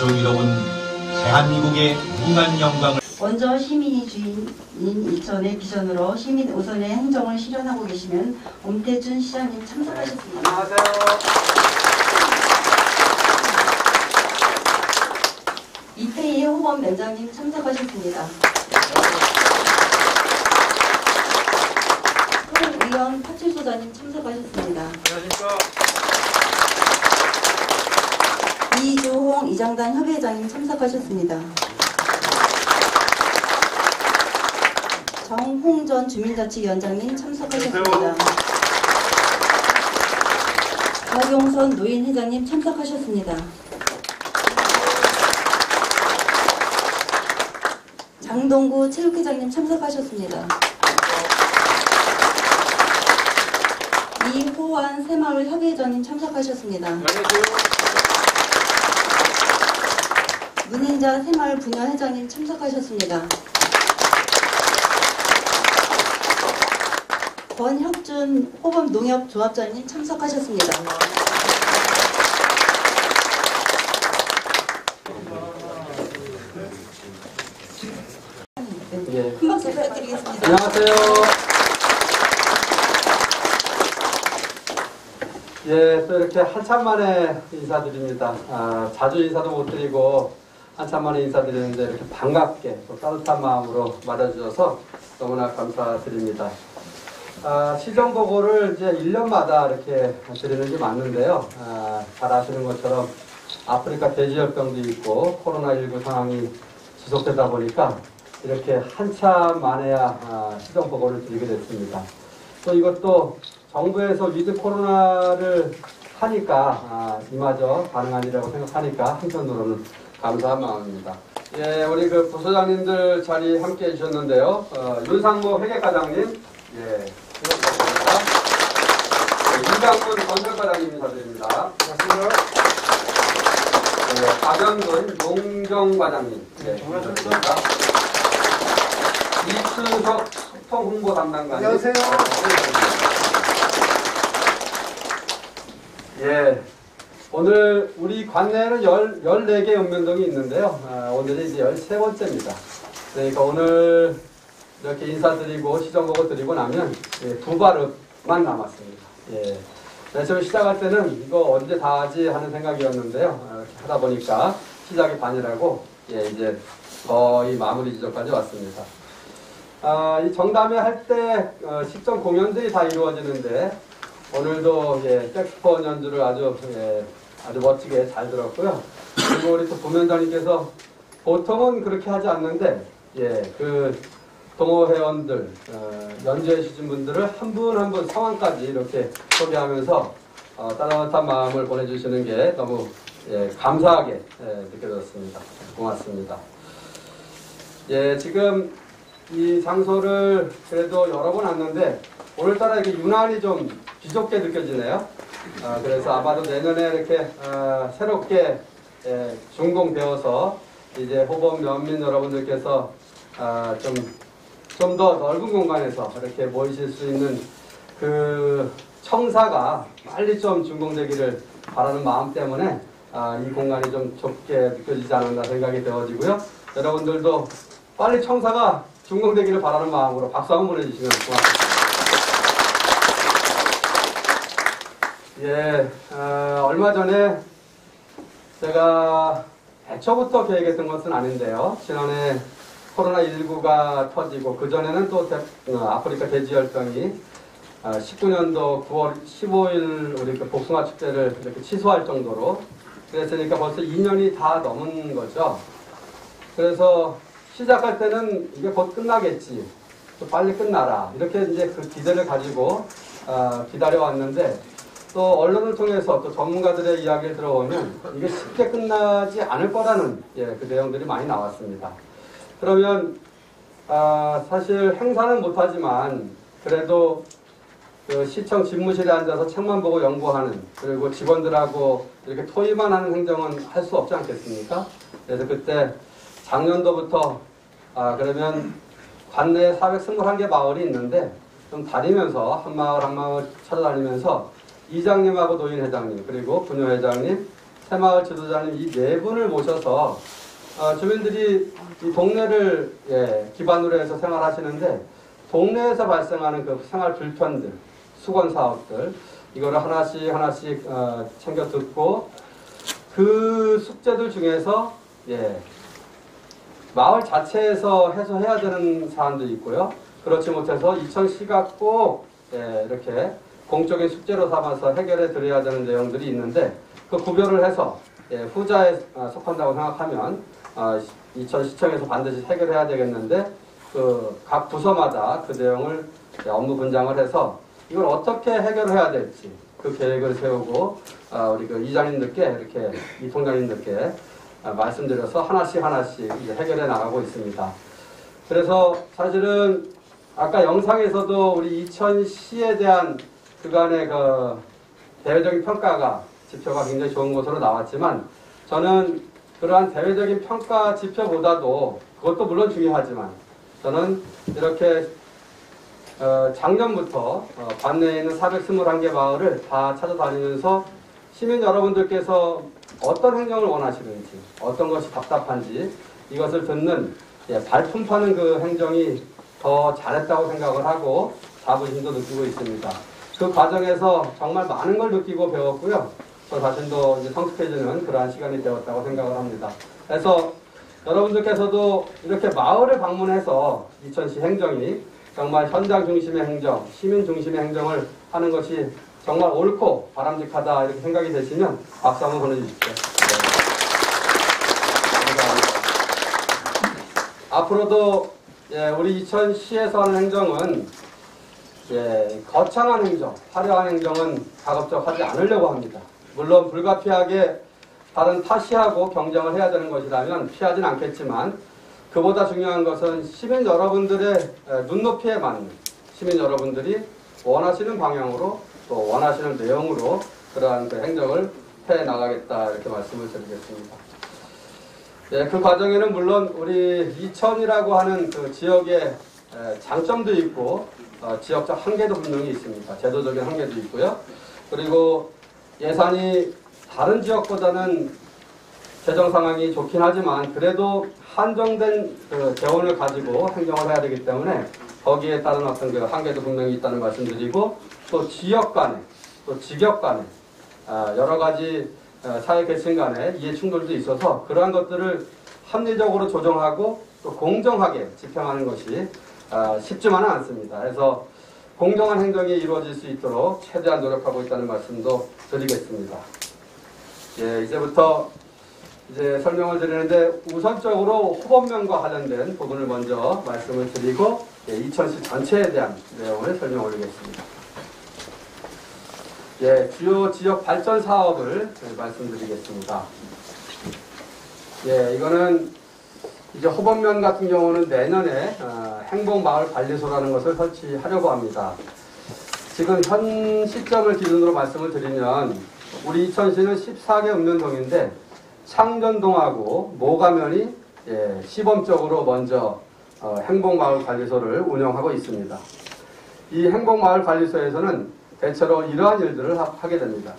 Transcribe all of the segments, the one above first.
정의로운 대한민국의 무한 영광을 먼저 시민이 주인인 인천의 비전으로 시민 우선의 행정을 실현하고 계시는 엄태준 시장님 참석하셨습니다. 안녕하세요. 이태희 호범위원장님 참석하셨습니다. 의원 파출소장님 참석하셨습니다. 안녕하십니까. 이주홍 이장단 협의회장님 참석하셨습니다. 정홍전 주민자치위원장님 참석하셨습니다. 박용선 노인회장님 참석하셨습니다. 장동구 체육회장님 참석하셨습니다. 이호환 새마을 협의회장님 참석하셨습니다. 문인자 새마을 분야회장님 참석하셨습니다. 권혁준 호범농협조합장님 참석하셨습니다. 큰 박수 부탁드리겠습니다. 안녕하세요. 예, 또 이렇게 한참 만에 인사드립니다. 자주 인사도 못 드리고 한참 만에 인사드리는데 이렇게 반갑게 또 따뜻한 마음으로 맞아주셔서 너무나 감사드립니다. 시정보고를 이제 1년마다 이렇게 드리는 게 맞는데요. 잘 아시는 것처럼 아프리카 돼지열병도 있고 코로나19 상황이 지속되다 보니까 이렇게 한참 만에야 시정보고를 드리게 됐습니다. 또 이것도 정부에서 위드 코로나를 하니까 이마저 가능한이라고 생각하니까 한편으로는 감사한 마음입니다. 예, 우리 그 부소장님들 자리 함께 해주셨는데요. 윤상무 회계과장님, 예, 고맙습니다. 이장문 건설과장님 인사드립니다. 고맙습니다. 박영근 농정과장님, 네, 고맙습니다. 이춘석 소통홍보 담당관님. 안녕하세요. 예, 오늘 우리 관내에는 14개 읍면동이 있는데요. 오늘이 이제 13번째입니다. 그러니까 오늘 이렇게 인사드리고 시정보고 드리고 나면 두 발읍만 남았습니다. 예. 처음 시작할 때는 이거 언제 다 하지 하는 생각이었는데요. 이렇게 하다 보니까 시작이 반이라고 이제 거의 마무리 지점까지 왔습니다. 이 정담회 할 때 식전 공연들이 다 이루어지는데 오늘도 색소폰 연주를 아주 멋지게 잘 들었고요. 그리고 우리 또 부면장님께서 보통은 그렇게 하지 않는데 그 동호회원들 연주해 주신 분들을 한 분 한 분 성함까지 이렇게 소개하면서 따뜻한 마음을 보내주시는 게 너무 감사하게 느껴졌습니다. 고맙습니다. 지금 이 장소를 그래도 여러 번 왔는데 오늘따라 이게 유난히 좀 비좁게 느껴지네요. 그래서 아마도 내년에 이렇게 새롭게 준공되어서 이제 호범 면민 여러분들께서 좀 더 넓은 공간에서 이렇게 모이실 수 있는 그 청사가 빨리 좀 준공되기를 바라는 마음 때문에 이 공간이 좀 좁게 느껴지지 않았나 생각이 되어지고요. 여러분들도 빨리 청사가 준공되기를 바라는 마음으로 박수 한번 보내주시면 고맙습니다. 얼마 전에 제가 애초부터 계획했던 것은 아닌데요. 지난해 코로나19가 터지고 그전에는 또 아프리카 돼지열병이 19년도 9월 15일 우리 그 복숭아 축제를 이렇게 취소할 정도로 그랬으니까 벌써 2년이 다 넘은 거죠. 그래서 시작할 때는 이게 곧 끝나겠지. 또 빨리 끝나라. 이렇게 이제 그 기대를 가지고 기다려왔는데 또 언론을 통해서 또 전문가들의 이야기를 들어보면 이게 쉽게 끝나지 않을 거라는 그 내용들이 많이 나왔습니다. 그러면 사실 행사는 못하지만 그래도 그 시청 집무실에 앉아서 책만 보고 연구하는 그리고 직원들하고 이렇게 토의만 하는 행정은 할 수 없지 않겠습니까? 그래서 그때 작년도부터 그러면 관내에 421개 마을이 있는데 좀 다니면서 한 마을 한 마을 찾아다니면서 이장님하고 노인회장님 그리고 분유회장님 새마을 지도자님 이 네 분을 모셔서 주민들이 이 동네를 기반으로 해서 생활하시는데 동네에서 발생하는 그 생활 불편들, 수건 사업들 이거를 하나씩 챙겨 듣고 그 숙제들 중에서 마을 자체에서 해소해야 되는 사안도 있고요. 그렇지 못해서 이천시가 꼭 이렇게 공적인 숙제로 삼아서 해결해 드려야 되는 내용들이 있는데 그 구별을 해서 후자에 속한다고 생각하면 이천시청에서 반드시 해결해야 되겠는데 그 각 부서마다 그 내용을 업무 분장을 해서 이걸 어떻게 해결해야 될지 그 계획을 세우고 우리 그 이장님들께 이렇게 이 통장님들께 말씀드려서 하나씩 이제 해결해 나가고 있습니다. 그래서 사실은 아까 영상에서도 우리 이천시에 대한 그간의 그 대외적인 평가가 지표가 굉장히 좋은 것으로 나왔지만 저는 그러한 대외적인 평가 지표보다도 그것도 물론 중요하지만 저는 이렇게 작년부터 관내에 있는 421개 마을을 다 찾아다니면서 시민 여러분들께서 어떤 행정을 원하시는지 어떤 것이 답답한지 이것을 듣는 발품 파는 그 행정이 더 잘했다고 생각을 하고 자부심도 느끼고 있습니다. 그 과정에서 정말 많은 걸 느끼고 배웠고요. 저 자신도 이제 성숙해지는 그러한 시간이 되었다고 생각을 합니다. 그래서 여러분들께서도 이렇게 마을을 방문해서 이천시 행정이 정말 현장 중심의 행정, 시민 중심의 행정을 하는 것이 정말 옳고 바람직하다 이렇게 생각이 되시면 박수 한번 보내주십시오. 앞으로도 우리 이천시에서 하는 행정은 거창한 행정, 화려한 행정은 가급적 하지 않으려고 합니다. 물론 불가피하게 다른 타시하고 경쟁을 해야 되는 것이라면 피하진 않겠지만 그보다 중요한 것은 시민 여러분들의 눈높이에 맞는 시민 여러분들이 원하시는 방향으로 또 원하시는 내용으로 그러한 그 행정을 해 나가겠다 이렇게 말씀을 드리겠습니다. 그 과정에는 물론 우리 이천이라고 하는 그 지역의 장점도 있고 지역적 한계도 분명히 있습니다. 제도적인 한계도 있고요. 그리고 예산이 다른 지역보다는 재정 상황이 좋긴 하지만 그래도 한정된 그 재원을 가지고 행정을 해야 되기 때문에 거기에 따른 어떤 그 한계도 분명히 있다는 말씀드리고 또 지역 간에 또 직역 간에 여러 가지 사회 계층 간에 이해 충돌도 있어서 그러한 것들을 합리적으로 조정하고 또 공정하게 집행하는 것이 쉽지만은 않습니다. 그래서 공정한 행정이 이루어질 수 있도록 최대한 노력하고 있다는 말씀도 드리겠습니다. 이제부터 설명을 드리는데 우선적으로 후보명과 관련된 부분을 먼저 말씀을 드리고 이천시 전체에 대한 내용을 설명 올리겠습니다. 주요 지역 발전 사업을 말씀드리겠습니다. 이거는 이제 호범면 같은 경우는 내년에 행복마을관리소라는 것을 설치하려고 합니다. 지금 현 시점을 기준으로 말씀을 드리면 우리 이천시는 14개 읍면동인데 창전동하고 모가면이 시범적으로 먼저 행복마을관리소를 운영하고 있습니다. 이 행복마을관리소에서는 대체로 이러한 일들을 하게 됩니다.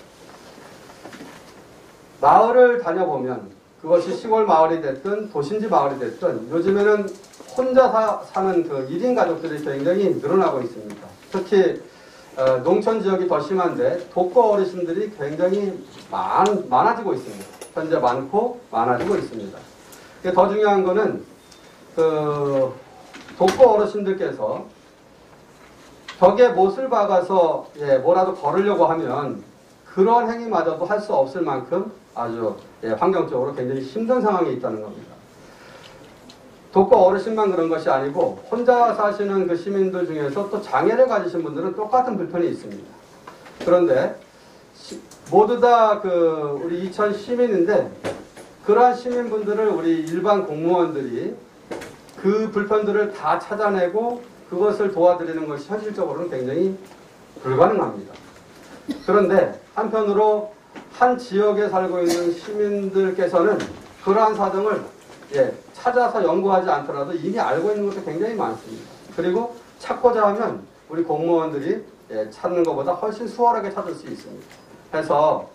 마을을 다녀보면 그것이 시골 마을이 됐든 도심지 마을이 됐든 요즘에는 혼자 사는 그 1인 가족들이 굉장히 늘어나고 있습니다. 특히 농촌 지역이 더 심한데 독거 어르신들이 굉장히 많아지고 있습니다. 현재 많고 많아지고 있습니다. 더 중요한 거는 그 독거 어르신들께서 벽에 못을 박아서 뭐라도 걸으려고 하면 그런 행위마저도 할 수 없을 만큼 아주 환경적으로 굉장히 힘든 상황에 있다는 겁니다. 독거 어르신만 그런 것이 아니고 혼자 사시는 그 시민들 중에서 또 장애를 가지신 분들은 똑같은 불편이 있습니다. 그런데 모두 다 우리 이천 시민인데 그러한 시민분들을 우리 일반 공무원들이 그 불편들을 다 찾아내고 그것을 도와드리는 것이 현실적으로는 굉장히 불가능합니다. 그런데 한편으로 한 지역에 살고 있는 시민들께서는 그러한 사정을 찾아서 연구하지 않더라도 이미 알고 있는 것도 굉장히 많습니다. 그리고 찾고자 하면 우리 공무원들이 찾는 것보다 훨씬 수월하게 찾을 수 있습니다. 그래서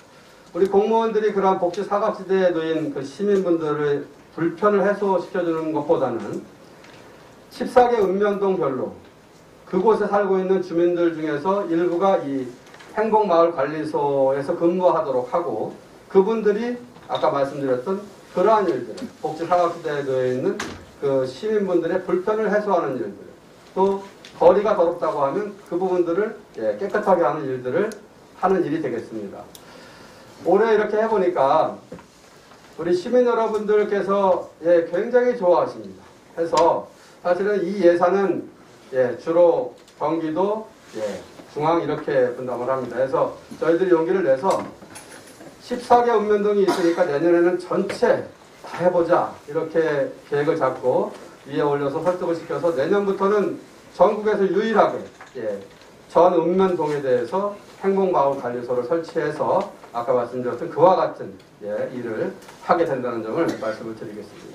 우리 공무원들이 그러한 복지 사각지대에 놓인 그 시민분들의 불편을 해소시켜주는 것보다는 14개 읍면동별로 그곳에 살고 있는 주민들 중에서 일부가 이 행복마을관리소에서 근무하도록 하고, 그분들이 아까 말씀드렸던 그러한 일들, 복지 사각지대에 놓여 있는 그 시민분들의 불편을 해소하는 일들, 또 거리가 더럽다고 하면 그 부분들을 깨끗하게 하는 일들을 하는 일이 되겠습니다. 올해 이렇게 해보니까 우리 시민 여러분들께서 굉장히 좋아하십니다. 해서 사실은 이 예산은 주로 경기도, 중앙 이렇게 분담을 합니다. 그래서 저희들이 용기를 내서 14개 읍면동이 있으니까 내년에는 전체 다 해보자 이렇게 계획을 잡고 위에 올려서 설득을 시켜서 내년부터는 전국에서 유일하게 전 읍면동에 대해서 행복마을관리소를 설치해서 아까 말씀드렸던 그와 같은 일을 하게 된다는 점을 말씀을 드리겠습니다.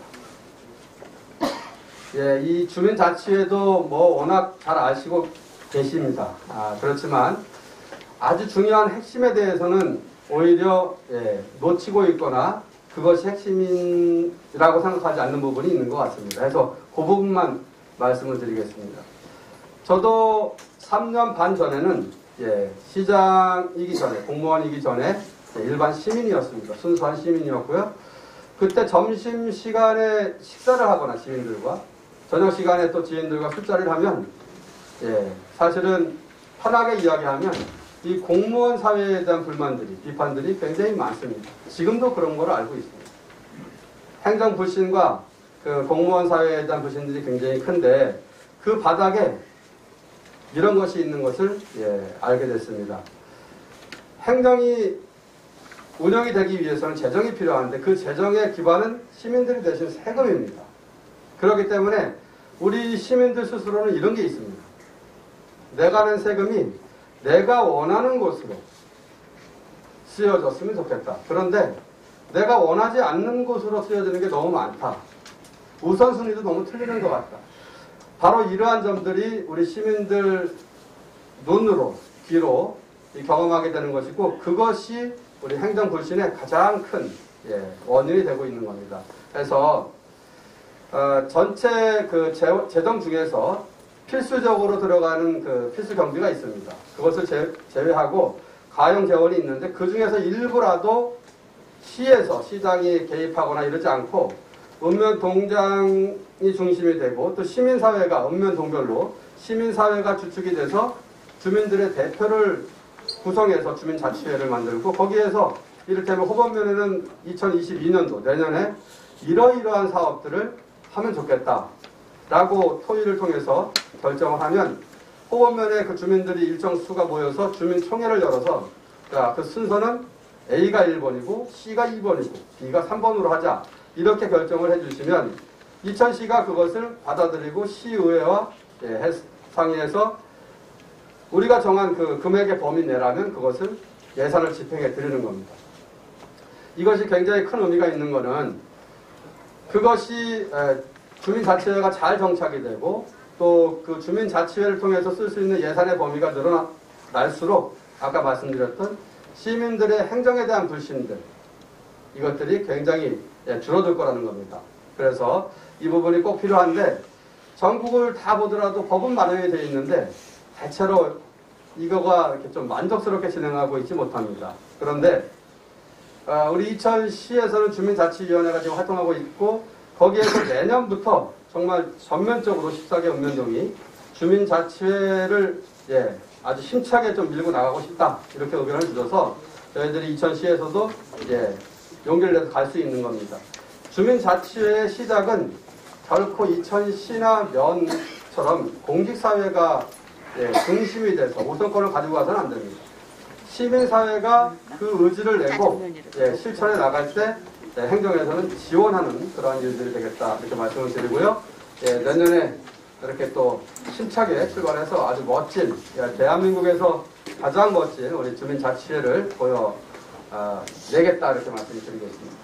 이 주민자치회도 뭐 워낙 잘 아시고 계십니다. 그렇지만 아주 중요한 핵심에 대해서는 오히려 놓치고 있거나 그것이 핵심이라고 생각하지 않는 부분이 있는 것 같습니다. 그래서 그 부분만 말씀을 드리겠습니다. 저도 3년 반 전에는 시장이기 전에, 공무원이기 전에 일반 시민이었습니다. 순수한 시민이었고요. 그때 점심시간에 식사를 하거나 시민들과 저녁시간에 또 지인들과 술자리를 하면 사실은 편하게 이야기하면 이 공무원 사회에 대한 불만들이, 비판들이 굉장히 많습니다. 지금도 그런 걸 알고 있습니다. 행정 불신과 그 공무원 사회에 대한 불신들이 굉장히 큰데 그 바닥에 이런 것이 있는 것을 알게 됐습니다. 행정이 운영이 되기 위해서는 재정이 필요한데 그 재정의 기반은 시민들이 내신 세금입니다. 그렇기 때문에 우리 시민들 스스로는 이런 게 있습니다. 내가 낸 세금이 내가 원하는 곳으로 쓰여졌으면 좋겠다. 그런데 내가 원하지 않는 곳으로 쓰여지는 게 너무 많다. 우선순위도 너무 틀리는 것 같다. 바로 이러한 점들이 우리 시민들 눈으로, 귀로 경험하게 되는 것이고 그것이 우리 행정 불신의 가장 큰 원인이 되고 있는 겁니다. 그래서 전체 그 재정 중에서 필수적으로 들어가는 그 필수 경비가 있습니다. 그것을 제외하고 가용 재원이 있는데 그 중에서 일부라도 시에서 시장이 개입하거나 이러지 않고 읍면 동장이 중심이 되고 또 시민사회가 읍면 동별로 시민사회가 주축이 돼서 주민들의 대표를 구성해서 주민자치회를 만들고 거기에서 이를테면 호범면에는 2022년도 내년에 이러이러한 사업들을 하면 좋겠다라고 토의를 통해서 결정을 하면 호범면에 그 주민들이 일정 수가 모여서 주민총회를 열어서 그 순서는 A가 1번이고 C가 2번이고 B가 3번으로 하자 이렇게 결정을 해주시면 이천시가 그것을 받아들이고 시의회와 상의해서 우리가 정한 그 금액의 범위 내라면 그것을 예산을 집행해 드리는 겁니다. 이것이 굉장히 큰 의미가 있는 것은 그것이 주민자치회가 잘 정착이 되고 또 그 주민자치회를 통해서 쓸 수 있는 예산의 범위가 늘어날수록 아까 말씀드렸던 시민들의 행정에 대한 불신들 이것들이 굉장히 줄어들 거라는 겁니다. 그래서 이 부분이 꼭 필요한데 전국을 다 보더라도 법은 마련이 되어 있는데 대체로 이거가 이렇게 좀 만족스럽게 진행하고 있지 못합니다. 그런데 우리 이천시에서는 주민자치위원회가 지금 활동하고 있고 거기에서 내년부터 정말 전면적으로 14개 읍면동이 주민자치회를 아주 힘차게 좀 밀고 나가고 싶다 이렇게 의견을 주셔서 저희들이 이천시에서도 용기를 내서 갈 수 있는 겁니다. 주민자치회의 시작은 결코 이천시나 면처럼 공직사회가 중심이 돼서 우선권을 가지고 가서는 안 됩니다. 시민사회가 그 의지를 내고 실천해 나갈 때 행정에서는 지원하는 그러한 일들이 되겠다 이렇게 말씀을 드리고요. 내년에 이렇게 또 힘차게 출발해서 아주 멋진 대한민국에서 가장 멋진 우리 주민자치회를 보여내겠다 이렇게 말씀드리겠습니다.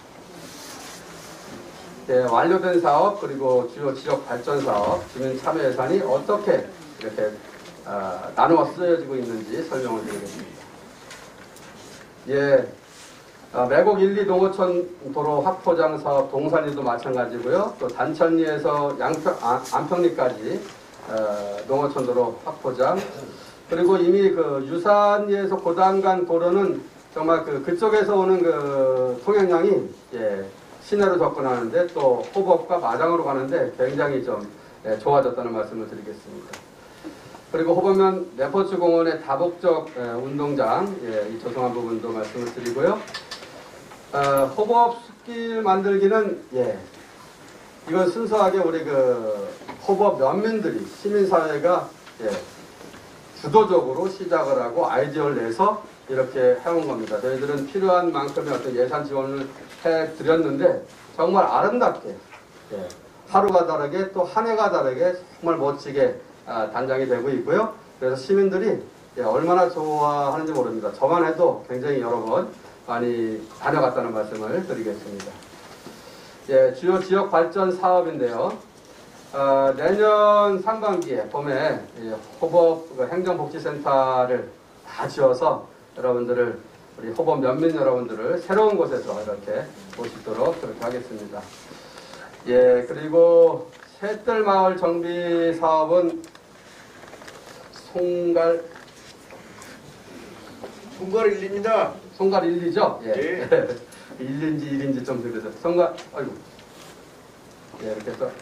완료된 사업 그리고 주요 지역 발전 사업 주민 참여 예산이 어떻게 이렇게 나누어 쓰여지고 있는지 설명을 드리겠습니다. 매곡 1, 2 농어촌 도로 확포장 사업 동산리도 마찬가지고요. 또 단천리에서 안평리까지 농어촌 도로 확포장. 그리고 이미 그 유산리에서 고단간 도로는 정말 그쪽에서 오는 그 통행량이 시내로 접근하는데 또 호법과 마장으로 가는데 굉장히 좀 좋아졌다는 말씀을 드리겠습니다. 그리고 호법면 레포츠 공원의 다목적 운동장 이 조성한 부분도 말씀을 드리고요. 호법 숲길 만들기는 이건 순수하게 우리 그 호법 면민들이 시민사회가 주도적으로 시작을 하고 아이디어를 내서 이렇게 해온 겁니다. 저희들은 필요한 만큼의 어떤 예산 지원을 해드렸는데 정말 아름답게 하루가 다르게 또 한 해가 다르게 정말 멋지게 단장이 되고 있고요. 그래서 시민들이 얼마나 좋아하는지 모릅니다. 저만 해도 굉장히 여러 번 많이 다녀갔다는 말씀을 드리겠습니다. 주요 지역 발전 사업인데요. 내년 상반기에 봄에 호법 행정복지센터를 다 지어서 여러분들을 우리 호법 면민 여러분들을 새로운 곳에서 이렇게 모시도록 그렇게 하겠습니다. 그리고 셋들마을 정비 사업은 송갈 1입니다. 송갈 1, 2죠? 예. 1인지 1인지 좀 그래서 송갈 아이고 이렇게 해서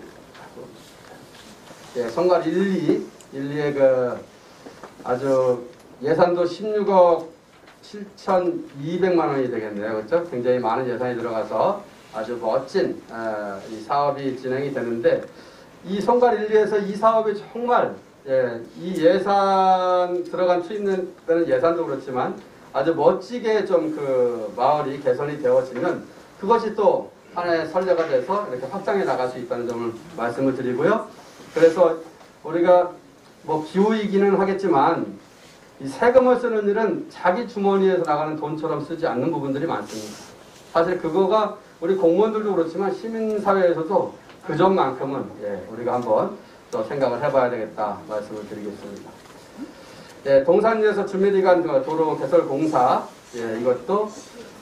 이렇게 송갈 1, 2의 그 아주 예산도 16억 7,200만 원이 되겠네요. 그렇죠? 굉장히 많은 예산이 들어가서 아주 멋진 이 사업이 진행이 되는데 이 송갈 1, 2에서 이 사업이 정말 이 예산 들어간 투입되는 예산도 그렇지만 아주 멋지게 좀 그 마을이 개선이 되어지면 그것이 또 하나의 선례가 돼서 이렇게 확장해 나갈 수 있다는 점을 말씀을 드리고요. 그래서 우리가 뭐 기후이기는 하겠지만 이 세금을 쓰는 일은 자기 주머니에서 나가는 돈처럼 쓰지 않는 부분들이 많습니다. 사실 그거가 우리 공무원들도 그렇지만 시민사회에서도 그 점만큼은 우리가 한번 또 생각을 해봐야 되겠다 말씀을 드리겠습니다. 동산리에서 주민이간 도로 개설 공사 이것도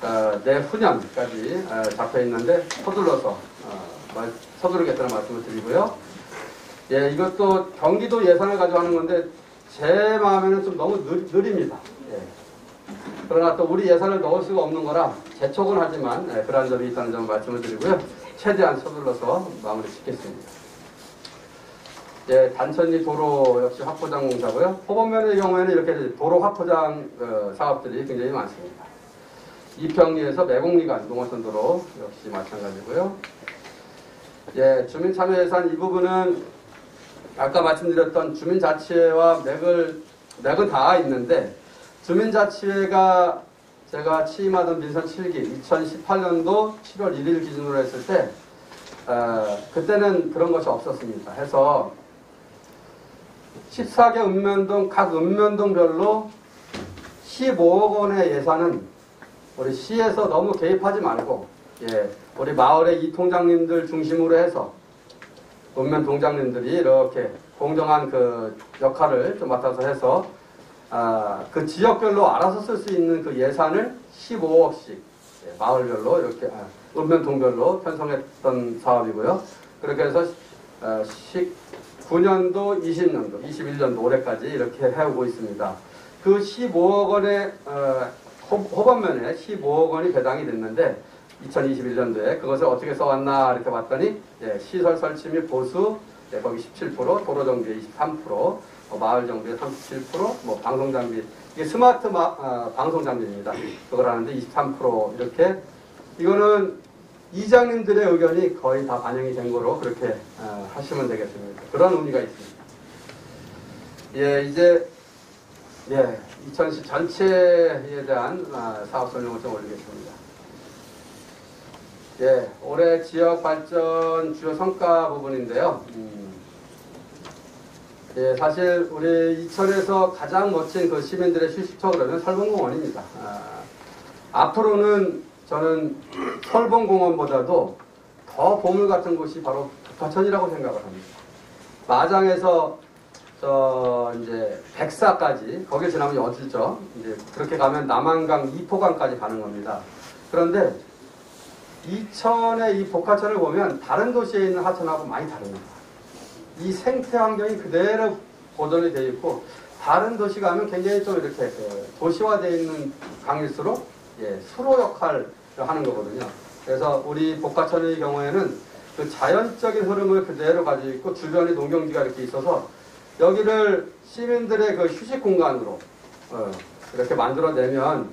내후년까지 잡혀 있는데 서두르겠다는 말씀을 드리고요. 이것도 경기도 예산을 가지고 하는 건데 제 마음에는 좀 너무 느립니다. 그러나 또 우리 예산을 넣을 수가 없는 거라 재촉은 하지만 그러한 점이 있다는 점을 말씀을 드리고요. 최대한 서둘러서 마무리 짓겠습니다. 단천리 도로 역시 확포장 공사고요. 호법면의 경우에는 이렇게 도로 확포장 사업들이 굉장히 많습니다. 이평리에서 매곡리간 농어촌 도로 역시 마찬가지고요. 주민참여예산 이 부분은 아까 말씀드렸던 주민자치회와 맥은 다 있는데 주민자치회가 제가 취임하던 민선 7기 2018년도 7월 1일 기준으로 했을 때 그때는 그런 것이 없었습니다. 해서 14개 읍면동 각 읍면동별로 15억 원의 예산은 우리 시에서 너무 개입하지 말고 우리 마을의 이 통장님들 중심으로 해서 읍면 동장님들이 이렇게 공정한 그 역할을 좀 맡아서 해서 그 지역별로 알아서 쓸 수 있는 그 예산을 15억씩 마을별로 이렇게 읍면동별로 편성했던 사업이고요. 그렇게 해서 19년도, 20년도, 21년도 올해까지 이렇게 해오고 있습니다. 그 15억 원의 호반면에 15억 원이 배당이 됐는데 2021년도에 그것을 어떻게 써왔나 이렇게 봤더니 시설 설치 및 보수 거기 17%, 도로 정비에 23%, 마을 정비에 37%, 뭐 방송 장비 이게 스마트 방송 장비입니다. 그걸 하는데 23% 이렇게 이거는 이장님들의 의견이 거의 다 반영이 된 거로 그렇게 하시면 되겠습니다. 그런 의미가 있습니다. 이제 2010 전체에 대한 사업 설명을 좀 올리겠습니다. 올해 지역 발전 주요 성과 부분인데요. 사실 우리 이천에서 가장 멋진 그 시민들의 휴식처 그러면 설봉공원입니다. 앞으로는 저는 설봉공원보다도 더 보물 같은 곳이 바로 북하천이라고 생각을 합니다. 마장에서 이제 백사까지 거기 지나면 어디죠? 이제 그렇게 가면 남한강, 이포강까지 가는 겁니다. 그런데 이천의 이 복하천을 보면 다른 도시에 있는 하천하고 많이 다릅니다. 이 생태 환경이 그대로 보존이 되어 있고, 다른 도시 가면 굉장히 좀 이렇게 도시화되어 있는 강일수록 수로 역할을 하는 거거든요. 그래서 우리 복하천의 경우에는 그 자연적인 흐름을 그대로 가지고 있고, 주변에 농경지가 이렇게 있어서 여기를 시민들의 그 휴식 공간으로 이렇게 만들어내면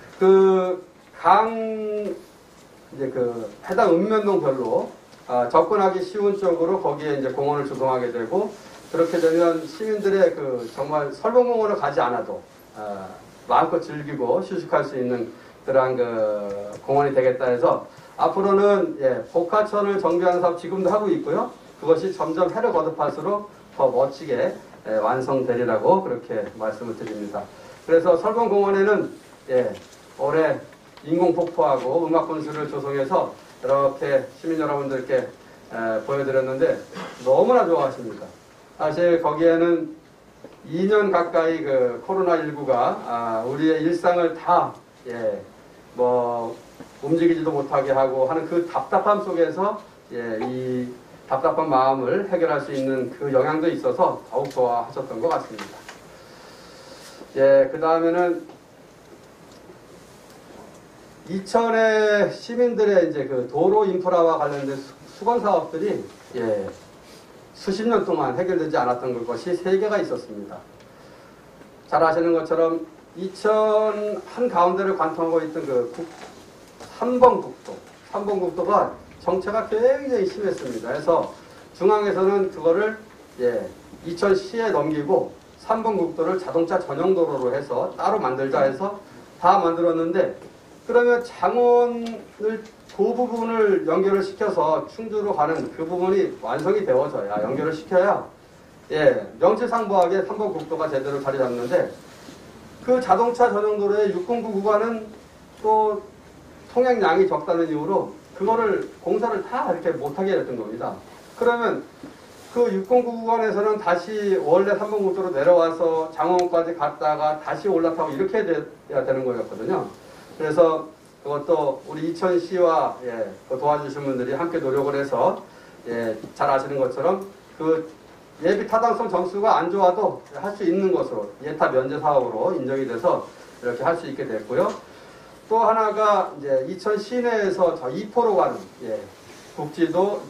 이제 그 해당 읍면동별로 접근하기 쉬운 쪽으로 거기에 이제 공원을 조성하게 되고, 그렇게 되면 시민들의 그 정말 설봉공원을 가지 않아도 마음껏 즐기고 휴식할 수 있는 그러한 그 공원이 되겠다 해서 앞으로는 복하천을 정비하는 사업 지금도 하고 있고요. 그것이 점점 해를 거듭할수록 더 멋지게 완성되리라고 그렇게 말씀을 드립니다. 그래서 설봉공원에는 올해 인공폭포하고 음악분수를 조성해서 이렇게 시민 여러분들께 보여드렸는데 너무나 좋아하십니다. 사실 거기에는 2년 가까이 그 코로나19가 우리의 일상을 다 움직이지도 못하게 하고 하는 그 답답함 속에서 이 답답한 마음을 해결할 수 있는 그 영향도 있어서 더욱 좋아하셨던 것 같습니다. 그 다음에는 이천의 시민들의 이제 그 도로 인프라와 관련된 수건 사업들이 수십 년 동안 해결되지 않았던 것이 3개가 있었습니다. 잘 아시는 것처럼 이천 한가운데를 관통하고 있던 그 3번 국도가 정체가 굉장히 심했습니다. 그래서 중앙에서는 그거를 이천시에 넘기고 3번 국도를 자동차 전용 도로로 해서 따로 만들자 해서 다 만들었는데, 그러면 장원을 그 부분을 연결을 시켜서 충주로 가는 그 부분이 완성이 되어져야, 연결을 시켜야 명실상부하게 3번 국도가 제대로 자리 잡는데, 그 자동차 전용도로의 609 구간은 또 통행량이 적다는 이유로 그거를 공사를 다 이렇게 못하게 됐던 겁니다. 그러면 그 609 구간에서는 다시 원래 3번 국도로 내려와서 장원까지 갔다가 다시 올라타고 이렇게 돼야 되는 거였거든요. 그래서 그것도 우리 이천시와 도와주신 분들이 함께 노력을 해서 잘 아시는 것처럼 그 예비 타당성 점수가 안 좋아도 할 수 있는 것으로 예타 면제 사업으로 인정이 돼서 이렇게 할 수 있게 됐고요. 또 하나가 이제 이천 시내에서 저 이포로 가는 국지도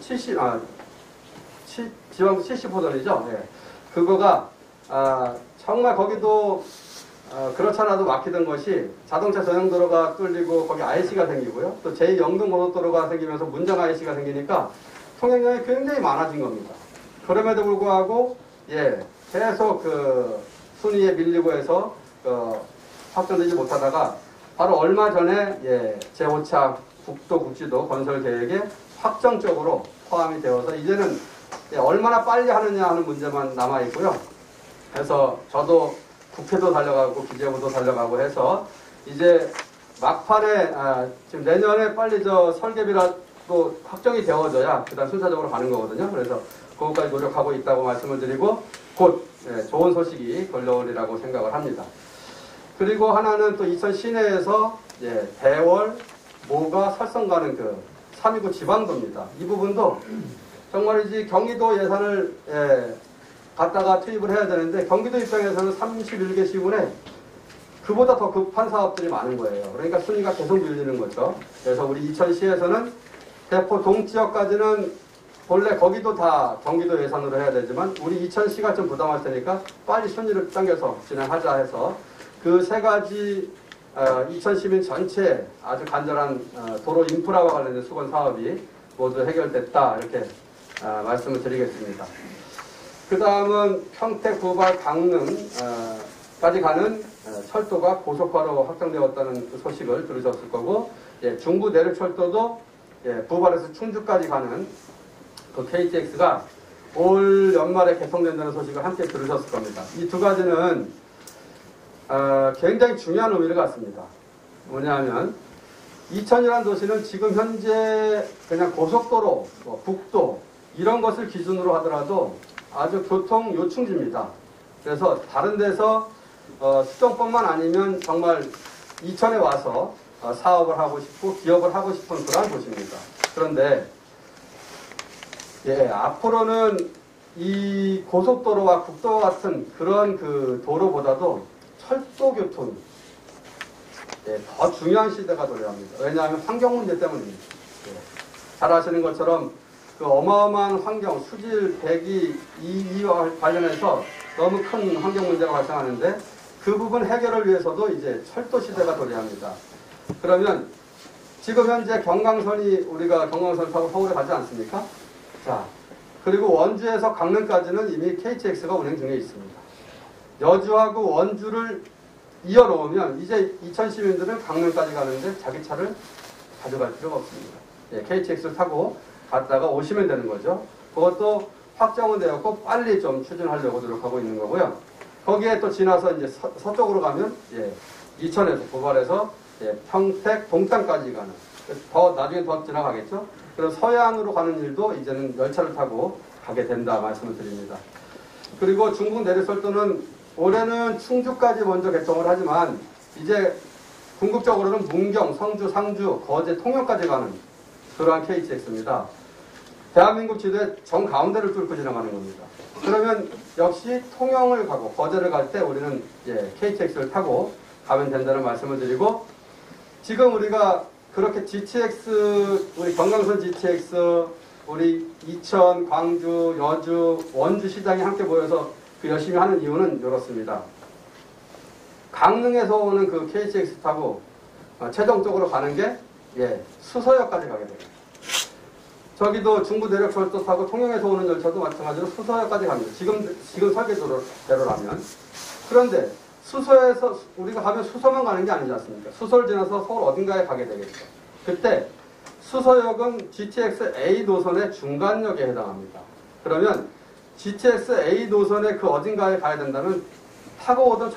지방 70호선이죠. 그거가 정말 거기도 그렇잖아도 막히던 것이 자동차 전용도로가 뚫리고 거기 IC가 생기고요. 또 제2영동고속도로가 생기면서 문정 IC가 생기니까 통행량이 굉장히 많아진 겁니다. 그럼에도 불구하고 계속 그 순위에 밀리고 해서 확정되지 못하다가 바로 얼마 전에 제5차 국도국지도 건설 계획에 확정적으로 포함이 되어서 이제는 얼마나 빨리 하느냐 하는 문제만 남아 있고요. 그래서 저도 국회도 달려가고 기재부도 달려가고 해서 이제 막판에 지금 내년에 빨리 저 설계비라도 확정이 되어져야 그다음 순차적으로 가는 거거든요. 그래서 그것까지 노력하고 있다고 말씀을 드리고 곧 좋은 소식이 걸려오리라고 생각을 합니다. 그리고 하나는 또 이천 시내에서 대월, 모가, 설성 가는 그 329 지방도입니다. 이 부분도 정말이지 경기도 예산을 갖다가 투입을 해야 되는데 경기도 입장에서는 31개 시군에 그보다 더 급한 사업들이 많은 거예요. 그러니까 순위가 계속 밀리는 거죠. 그래서 우리 이천시에서는 대포 동지역까지는 본래 거기도 다 경기도 예산으로 해야 되지만 우리 이천시가 좀 부담할 테니까 빨리 순위를 당겨서 진행하자 해서 그 3가지 이천 시민 전체 아주 간절한 도로 인프라와 관련된 수건 사업이 모두 해결됐다 이렇게 말씀을 드리겠습니다. 그 다음은 평택, 부발, 강릉까지 가는 철도가 고속화로 확정되었다는 그 소식을 들으셨을 거고, 중부 내륙철도도 부발에서 충주까지 가는 그 KTX가 올 연말에 개통된다는 소식을 함께 들으셨을 겁니다. 이 2가지는 굉장히 중요한 의미를 갖습니다. 뭐냐면 이천이라는 도시는 지금 현재 그냥 고속도로, 국도 이런 것을 기준으로 하더라도 아주 교통 요충지입니다. 그래서 다른 데서 수정뿐만 아니면 정말 이천에 와서 사업을 하고 싶고 기업을 하고 싶은 그러한 도시입니다. 그런데 앞으로는 이 고속도로와 국도와 같은 그런 그 도로보다도 철도 교통이 더 중요한 시대가 도래합니다. 왜냐하면 환경 문제 때문입니다. 잘 아시는 것처럼 그 어마어마한 환경, 수질, 대기 이와 관련해서 너무 큰 환경 문제가 발생하는데 그 부분 해결을 위해서도 이제 철도 시대가 도래합니다. 그러면 지금 현재 경강선이 우리가 경강선을 타고 서울에 가지 않습니까? 자, 그리고 원주에서 강릉까지는 이미 KTX가 운행 중에 있습니다. 여주하고 원주를 이어놓으면 이제 이천 시민들은 강릉까지 가는데 자기 차를 가져갈 필요가 없습니다. KTX를 타고 갔다가 오시면 되는 거죠. 그것도 확정은 되었고 빨리 좀 추진하려고 노력하고 있는 거고요. 거기에 또 지나서 이제 서쪽으로 가면 이천에서 고발해서 평택 동탄까지 가는 더 나중에 더 지나가겠죠. 그래서 서해안으로 가는 일도 이제는 열차를 타고 가게 된다 말씀을 드립니다. 그리고 중국 내륙철도는 올해는 충주까지 먼저 개통을 하지만 이제 궁극적으로는 문경, 성주, 상주, 거제, 통영까지 가는 그러한 KTX입니다. 대한민국 지도의 정가운데를 뚫고 지나가는 겁니다. 그러면 역시 통영을 가고 거제를 갈 때 우리는 KTX를 타고 가면 된다는 말씀을 드리고, 지금 우리가 그렇게 GTX, 우리 경강선 GTX, 우리 이천, 광주, 여주, 원주 시장이 함께 모여서 그 열심히 하는 이유는 이렇습니다. 강릉에서 오는 그 KTX 타고 최종적으로 가는 게 수서역까지 가게 됩니다. 저기도 중부 내륙철도 타고 통영에서 오는 열차도 마찬가지로 수서역까지 갑니다. 지금 설계대로라면. 그런데 수서에서 우리가 가면 수서만 가는 게 아니지 않습니까? 수서를 지나서 서울 어딘가에 가게 되겠죠. 그때 수서역은 GTX A 노선의 중간역에 해당합니다. 그러면 GTX A 노선의 그 어딘가에 가야 된다면 타고 오던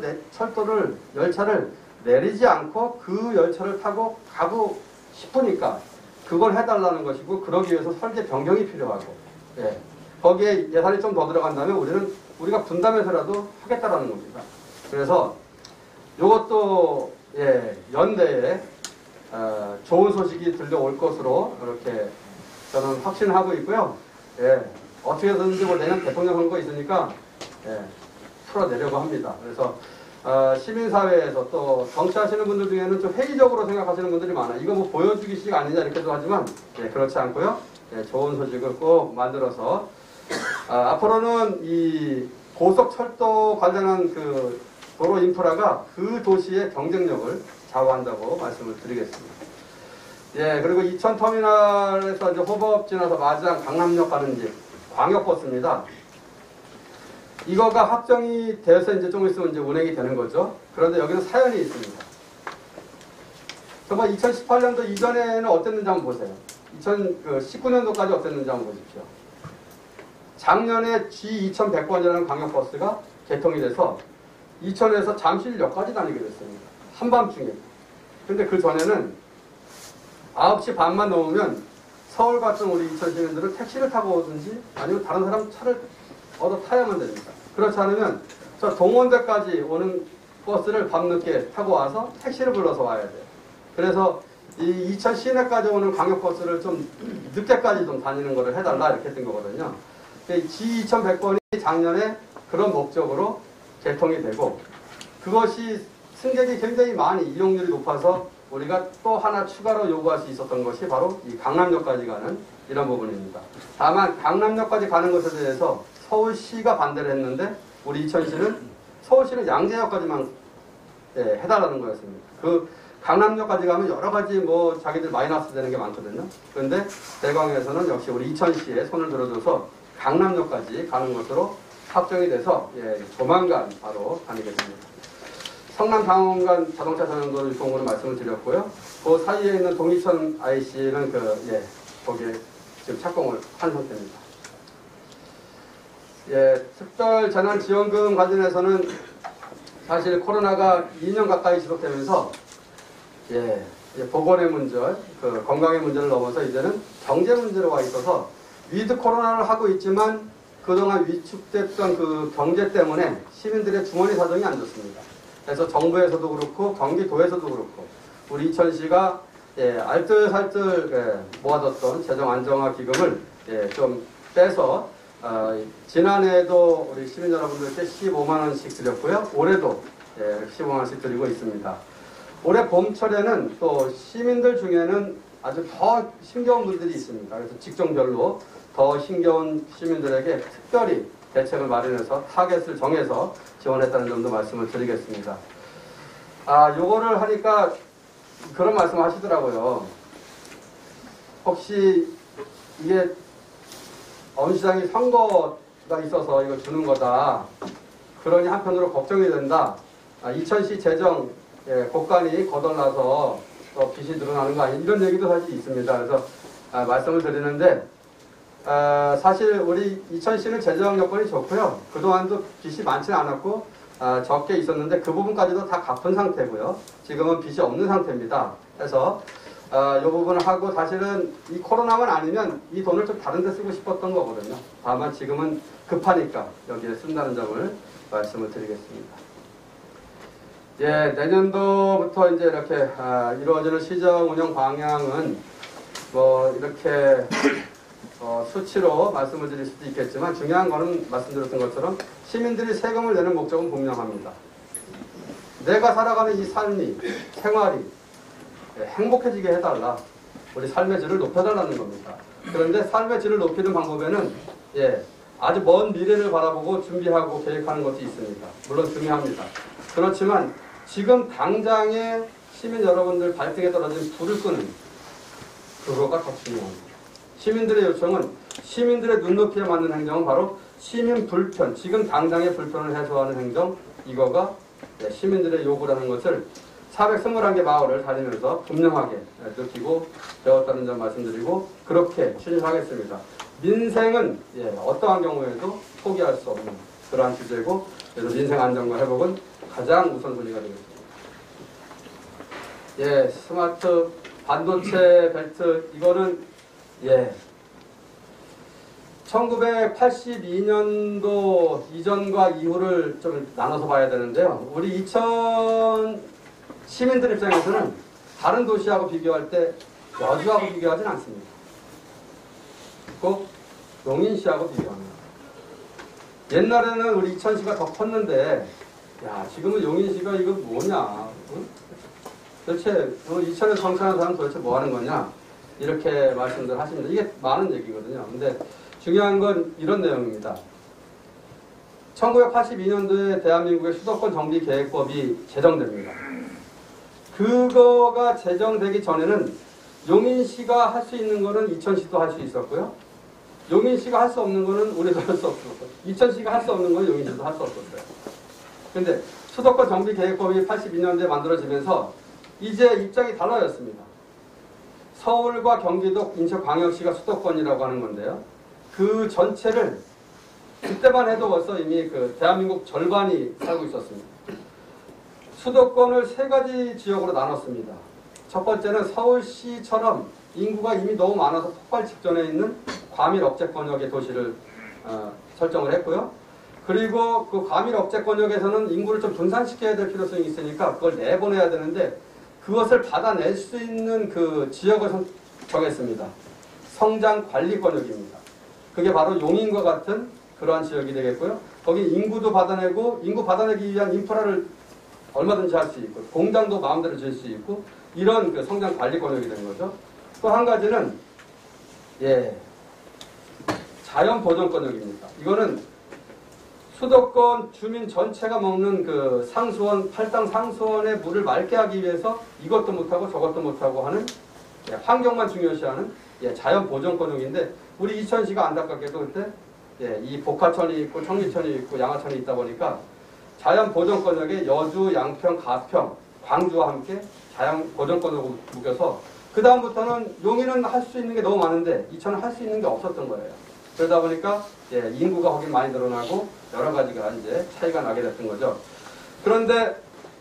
열차를 내리지 않고 그 열차를 타고 가고 싶으니까 그걸 해달라는 것이고, 그러기 위해서 설계 변경이 필요하고, 거기에 예산이 좀 더 들어간다면 우리가 분담해서라도 하겠다라는 겁니다. 그래서 이것도 연대에 좋은 소식이 들려올 것으로 이렇게 저는 확신하고 있고요. 어떻게 해서든지 내년 대통령 선거 있으니까 풀어내려고 합니다. 그래서 시민사회에서 또 정치하시는 분들 중에는 좀 회의적으로 생각하시는 분들이 많아요. 이거 뭐 보여주기식 아니냐 이렇게도 하지만 그렇지 않고요. 좋은 소식을 꼭 만들어서 앞으로는 이 고속철도 관련한 그 도로 인프라가 그 도시의 경쟁력을 좌우한다고 말씀을 드리겠습니다. 그리고 이천터미널에서 이제 호법 지나서 마장 강남역 가는 이제 광역버스입니다. 이거가 확정이 돼서 이제 좀 있으면 이제 운행이 되는 거죠. 그런데 여기는 사연이 있습니다. 정말 2018년도 이전에는 어땠는지 한번 보세요. 2019년도까지 어땠는지 한번 보십시오. 작년에 G2100번이라는 광역버스가 개통이 돼서 이천에서 잠실역까지 다니게 됐습니다. 한밤중에. 근데 그 전에는 9시 반만 넘으면 서울 같은 우리 이천 시민들은 택시를 타고 오든지 아니면 다른 사람 차를 얻어 타야만 됩니다. 그렇지 않으면 저 동원대까지 오는 버스를 밤늦게 타고 와서 택시를 불러서 와야 돼요. 그래서 이 이천 시내까지 오는 광역버스를 좀 늦게까지 좀 다니는 거를 해달라 이렇게 된 거거든요. G2100번이 작년에 그런 목적으로 개통이 되고, 그것이 승객이 굉장히 많이 이용률이 높아서 우리가 또 하나 추가로 요구할 수 있었던 것이 바로 이 강남역까지 가는 이런 부분입니다. 다만 강남역까지 가는 것에 대해서 서울시가 반대를 했는데 우리 이천시는 서울시는 양재역까지만 해달라는 거였습니다. 그 강남역까지 가면 여러 가지 뭐 자기들 마이너스 되는 게 많거든요. 그런데 대광에서는 역시 우리 이천시에 손을 들어줘서 강남역까지 가는 것으로 합정이 돼서 조만간 바로 다니게 됩니다. 성남강원간 자동차 전용도로 유통으로 말씀을 드렸고요. 그 사이에 있는 동이천 IC는 거기에 지금 착공을 한 상태입니다. 특별재난지원금 관련해서는 사실 코로나가 2년 가까이 지속되면서 보건의 문제, 그 건강의 문제를 넘어서 이제는 경제 문제로 와 있어서 위드 코로나를 하고 있지만 그동안 위축됐던 그 경제 때문에 시민들의 주머니 사정이 안 좋습니다. 그래서 정부에서도 그렇고 경기도에서도 그렇고 우리 이천시가 알뜰살뜰 모아뒀던 재정 안정화 기금을 좀 빼서 지난해에도 우리 시민 여러분들께 15만 원씩 드렸고요. 올해도 15만 원씩 드리고 있습니다. 올해 봄철에는 또 시민들 중에는 아주 더 힘겨운 분들이 있습니다. 그래서 직종별로 더 힘겨운 시민들에게 특별히 대책을 마련해서 타겟을 정해서 지원했다는 점도 말씀을 드리겠습니다. 요거를 하니까 그런 말씀 하시더라고요. 혹시 이게 엄 시장이 선거가 있어서 이거 주는 거다. 그러니 한편으로 걱정이 된다. 이천시 재정 곳간이 거덜나서 빚이 늘어나는 거 아니냐. 이런 얘기도 사실 있습니다. 그래서 말씀을 드리는데 사실 우리 이천시는 재정 여건이 좋고요. 그동안도 빚이 많지는 않았고 적게 있었는데 그 부분까지도 다 갚은 상태고요. 지금은 빚이 없는 상태입니다. 그래서 이 부분을 하고 사실은 이 코로나만 아니면 이 돈을 좀 다른 데 쓰고 싶었던 거거든요. 다만 지금은 급하니까 여기에 쓴다는 점을 말씀을 드리겠습니다. 내년도부터 이제 이렇게 이루어지는 시정 운영 방향은 뭐 이렇게 수치로 말씀을 드릴 수도 있겠지만 중요한 거는 말씀드렸던 것처럼 시민들이 세금을 내는 목적은 분명합니다. 내가 살아가는 이 삶이, 생활이 행복해지게 해달라. 우리 삶의 질을 높여달라는 겁니다. 그런데 삶의 질을 높이는 방법에는 아주 먼 미래를 바라보고 준비하고 계획하는 것이 있습니다. 물론 중요합니다. 그렇지만 지금 당장에 시민 여러분들 발등에 떨어진 불을 끄는 그거가 더 중요합니다. 시민들의 요청은 시민들의 눈높이에 맞는 행정은 바로 시민 불편, 지금 당장의 불편을 해소하는 행정, 이거가 시민들의 요구라는 것을 421개 마을을 다니면서 분명하게 느끼고 배웠다는 점 말씀드리고 그렇게 추진하겠습니다. 민생은 어떠한 경우에도 포기할 수 없는 그러한 주제고 그래서 민생 안정과 회복은 가장 우선순위가 되겠습니다. 스마트 반도체 벨트 이거는 1982년도 이전과 이후를 좀 나눠서 봐야 되는데요. 우리 이천 시민들 입장에서는 다른 도시하고 비교할 때 여주하고 비교하진 않습니다. 꼭 용인시하고 비교합니다. 옛날에는 우리 이천시가 더 컸는데 지금은 용인시가 이거 뭐냐? 도대체 이천에서 성찰하는 사람 도대체 뭐 하는 거냐? 이렇게 말씀들 하십니다. 이게 많은 얘기거든요. 근데 중요한 건 이런 내용입니다. 1982년도에 대한민국의 수도권 정비 계획법이 제정됩니다. 그거가 제정되기 전에는 용인시가 할 수 있는 거는 이천시도 할 수 있었고요. 용인시가 할 수 없는 거는 우리도 할 수 없었고, 이천시가 할 수 없는 거는 용인시도 할 수 없었어요. 근데 수도권 정비 계획법이 82년도에 만들어지면서 이제 입장이 달라졌습니다. 서울과 경기도, 인천광역시가 수도권이라고 하는 건데요. 그 전체를 그때만 해도 벌써 이미 그 대한민국 절반이 살고 있었습니다. 수도권을 3가지 지역으로 나눴습니다. 첫 번째는 서울시처럼 인구가 이미 너무 많아서 폭발 직전에 있는 과밀 억제권역의 도시를 설정을 했고요. 그리고 그 과밀 억제권역에서는 인구를 좀 분산시켜야 될 필요성이 있으니까 그걸 내보내야 되는데 그것을 받아낼 수 있는 그 지역을 정했습니다. 성장관리권역입니다. 그게 바로 용인과 같은 그러한 지역이 되겠고요. 거기 인구도 받아내고 인구 받아내기 위한 인프라를 얼마든지 할 수 있고 공장도 마음대로 지을 수 있고 이런 그 성장관리권역이 되는 거죠. 또 한 가지는 자연보존권역입니다. 이거는 수도권 주민 전체가 먹는 그 상수원, 팔당 상수원의 물을 맑게 하기 위해서 이것도 못하고 저것도 못하고 하는 환경만 중요시하는 자연보존권역인데 우리 이천시가 안타깝게도 그때 이 복화천이 있고 청리천이 있고 양화천이 있다 보니까 자연보존권역에 여주, 양평, 가평, 광주와 함께 자연보존권역으로 묶여서 그 다음부터는 용인은 할 수 있는 게 너무 많은데 이천은 할 수 있는 게 없었던 거예요. 그러다 보니까 인구가 거긴 많이 늘어나고 여러 가지가 이제 차이가 나게 됐던 거죠. 그런데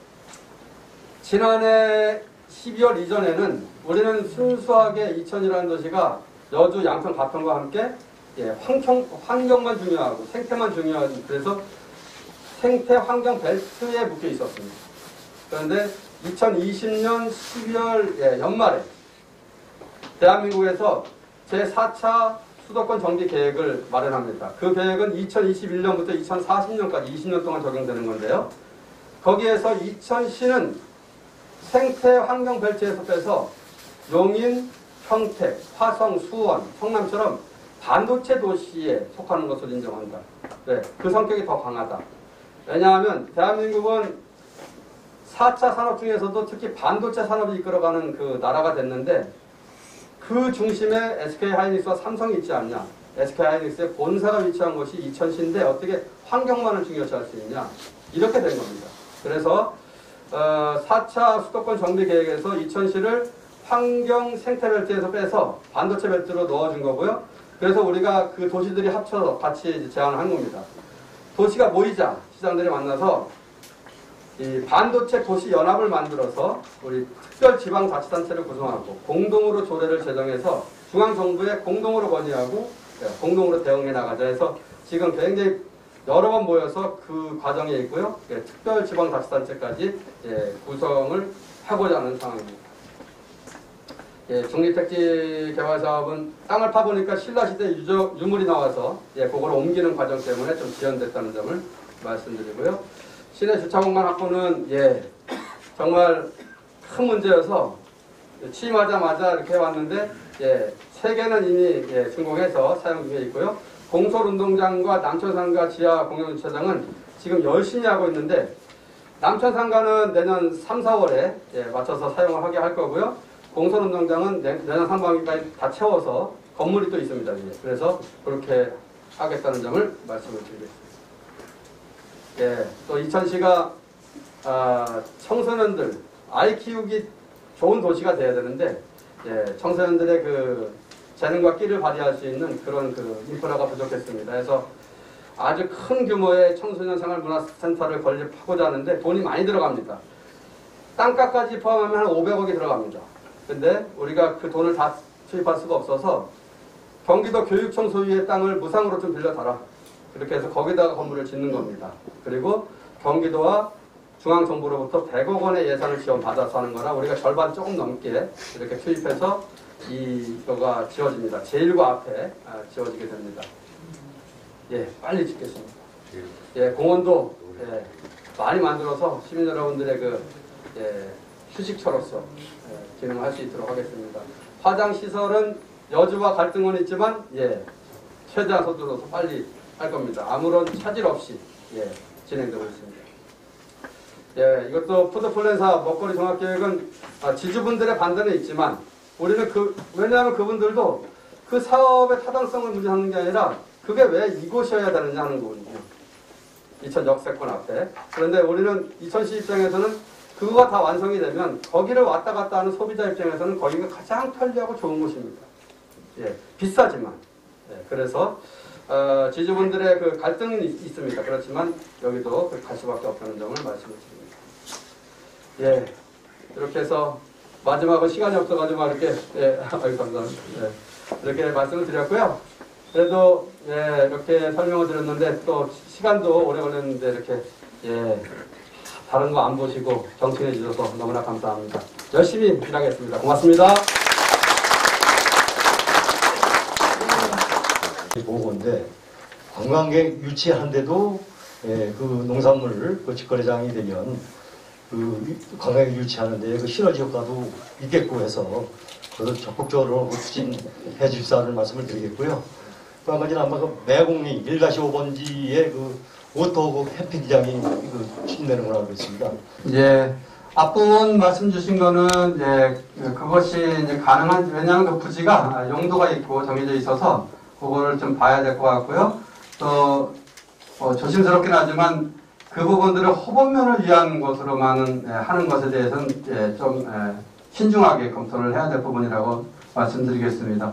지난해 12월 이전에는 우리는 순수하게 이천이라는 도시가 여주, 양평, 가평과 함께 환경만 중요하고 생태만 중요하고 그래서 생태 환경 벨트에 묶여 있었습니다. 그런데 2020년 12월 연말에 대한민국에서 제4차 수도권 정비 계획을 마련합니다. 그 계획은 2021년부터 2040년까지 20년 동안 적용되는 건데요. 거기에서 이천시는 생태 환경 벨트에서 빼서 용인, 평택, 화성, 수원, 성남처럼 반도체 도시에 속하는 것으로 인정한다. 네, 그 성격이 더 강하다. 왜냐하면 대한민국은 4차 산업 중에서도 특히 반도체 산업이 이끌어가는 그 나라가 됐는데 그 중심에 SK하이닉스와 삼성이 있지 않냐. SK하이닉스의 본사가 위치한 곳이 이천시인데 어떻게 환경만을 중요시할 수 있냐. 이렇게 된 겁니다. 그래서 4차 수도권 정비 계획에서 이천시를 환경 생태 벨트에서 빼서 반도체 벨트로 넣어준 거고요. 그래서 우리가 그 도시들이 합쳐서 같이 제안을 한 겁니다. 도시가 모이자 시장들이 만나서 이 반도체 도시 연합을 만들어서 우리 특별지방자치단체를 구성하고 공동으로 조례를 제정해서 중앙정부에 공동으로 건의하고 공동으로 대응해 나가자 해서 지금 굉장히 여러 번 모여서 그 과정에 있고요. 특별지방자치단체까지 구성을 하고자 하는 상황입니다. 중립택지 개발사업은 땅을 파보니까 신라시대 유물이 나와서 그걸 옮기는 과정 때문에 좀 지연됐다는 점을 말씀드리고요. 시내 주차공간 확보는 정말 큰 문제여서 취임하자마자 이렇게 해왔는데 3개는 이미 준공해서 사용 중에 있고요. 공솔운동장과 남천상가 지하 공영주차장은 지금 열심히 하고 있는데 남천상가는 내년 3, 4월에 맞춰서 사용을 하게 할 거고요. 공설운동장은 내년 상반기까지 다 채워서 건물이 또 있습니다. 그래서 그렇게 하겠다는 점을 말씀을 드리겠습니다. 또 이천시가 청소년들 아이 키우기 좋은 도시가 돼야 되는데 청소년들의 그 재능과 끼를 발휘할 수 있는 그런 그 인프라가 부족했습니다. 그래서 아주 큰 규모의 청소년 생활문화센터를 건립하고자 하는데 돈이 많이 들어갑니다. 땅값까지 포함하면 한 500억이 들어갑니다. 근데 우리가 그 돈을 다 투입할 수가 없어서 경기도 교육청 소유의 땅을 무상으로 좀 빌려달라. 그렇게 해서 거기다가 건물을 짓는 겁니다. 그리고 경기도와 중앙정부로부터 100억 원의 예산을 지원받아서 하는 거라 우리가 절반 조금 넘게 이렇게 투입해서 이거가 지어집니다. 제1구 앞에 지어지게 됩니다. 빨리 짓겠습니다. 공원도 많이 만들어서 시민 여러분들의 그 휴식처로서 기능할 수 있도록 하겠습니다. 화장시설은 여주와 갈등은 있지만 최대한 서둘러서 빨리 할 겁니다. 아무런 차질 없이 진행되고 있습니다. 이것도 푸드플랜 사업 먹거리 종합계획은 지주분들의 반대는 있지만 우리는 왜냐하면 그분들도 그 사업의 타당성을 문제하는 게 아니라 그게 왜 이곳이어야 되느냐 하는 거거든요. 이천 역세권 앞에. 그런데 우리는 이천시 입장에서는 그거가 다 완성이 되면 거기를 왔다 갔다 하는 소비자 입장에서는 거기가 가장 편리하고 좋은 곳입니다. 비싸지만. 그래서 지주분들의 그 갈등은 있습니다. 그렇지만 여기도 갈 수밖에 없다는 점을 말씀을 드립니다. 이렇게 해서 마지막은 시간이 없어가지고 이렇게 감사합니다. 이렇게 말씀을 드렸고요. 그래도 이렇게 설명을 드렸는데 또 시간도 오래 걸렸는데 이렇게 다른 거 안 보시고 정치해 주셔서 너무나 감사합니다. 열심히 일하겠습니다. 고맙습니다. 보고인데 관광객 유치하는데도 그 농산물 그 직거래장이 되면 그 관광객 유치하는데 그 시너지 효과도 있겠고 해서 그래서 적극적으로 추진해 주시라는 말씀을 드리겠고요. 또 한 가지는 아마 그 매곡리 1-5번지에 그 오토 캠핑장이 추진되는 걸로 알고 있습니다. 앞부분 말씀 주신 거는 그것이 이제 가능한 왜냐하면 그 부지가 용도가 있고 정해져 있어서 그거를 좀 봐야 될 것 같고요. 또 조심스럽긴 하지만 그 부분들을 호법면을 위한 것으로만 하는 것에 대해서는 좀 신중하게 검토를 해야 될 부분이라고 말씀드리겠습니다.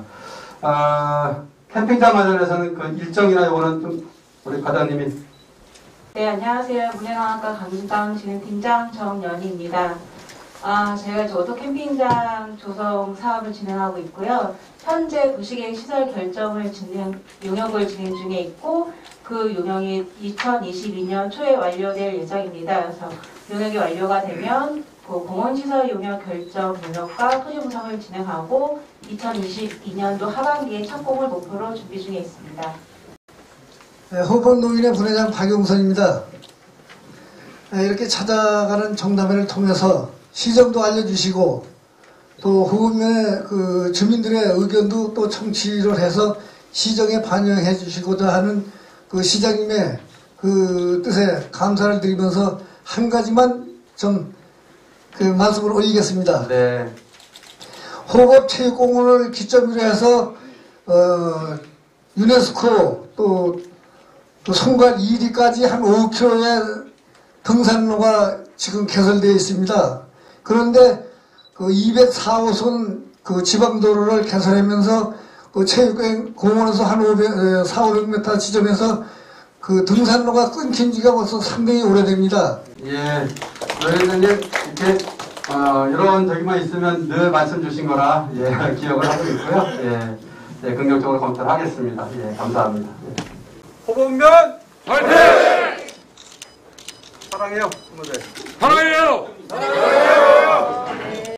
캠핑장 관련해서는 그 일정이나 이거는 좀 우리 과장님이. 네, 안녕하세요. 문해관광과 강진당 진흥팀장 정연희입니다. 저도 캠핑장 조성 사업을 진행하고 있고요. 현재 도시계획 시설 결정을 용역을 진행 중에 있고 그 용역이 2022년 초에 완료될 예정입니다. 그래서 용역이 완료가 되면 공원시설 용역 결정 능력과 토지 구상을 진행하고 2022년도 하반기에 착공을 목표로 준비 중에 있습니다. 호법농인의 분회장 박용선입니다. 이렇게 찾아가는 정담회를 통해서 시정도 알려주시고 또 호흡의 그 주민들의 의견도 또 청취를 해서 시정에 반영해 주시고자 하는 그 시장님의 그 뜻에 감사를 드리면서 한 가지만 좀 그 말씀을 올리겠습니다. 네. 호법체육공원을 기점으로 해서 유네스코 또 송관 2리까지 한 5km의 등산로가 지금 개설되어 있습니다. 그런데 그 204호선 그 지방도로를 개설하면서 그 체육공원에서 한 400m 지점에서 그 등산로가 끊긴 지가 벌써 상당히 오래됩니다. 예, 노회장님 이렇게 이런 저기만 있으면 늘 말씀 주신 거라 예, 기억을 하고 있고요. 예, 예, 긍정적으로 검토를 하겠습니다. 예, 감사합니다. 예. 호범면 화이팅! 사랑해요, 친구들. 사랑해요!